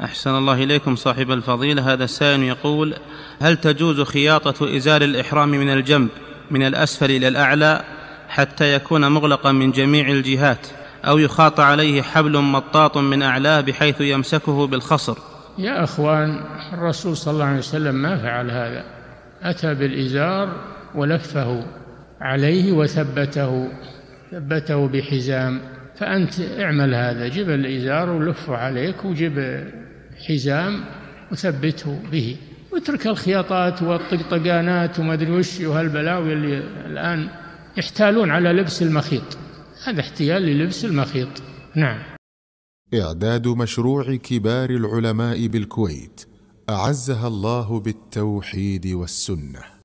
أحسن الله إليكم صاحب الفضيلة. هذا السائل يقول: هل تجوز خياطة إزار الإحرام من الجنب من الأسفل إلى الأعلى حتى يكون مغلقا من جميع الجهات، أو يخاط عليه حبل مطاط من أعلاه بحيث يمسكه بالخصر؟ يا أخوان، الرسول صلى الله عليه وسلم ما فعل هذا، أتى بالإزار ولفه عليه وثبته بحزام. فأنت اعمل هذا، جب الإزار ولفه عليك، وجب حزام وثبته به، واترك الخياطات والطقطقانات وما أدري وش وهالبلاوي اللي الآن يحتالون على لبس المخيط. هذا احتيال للبس المخيط. نعم. إعداد مشروع كبار العلماء بالكويت أعزها الله بالتوحيد والسنة.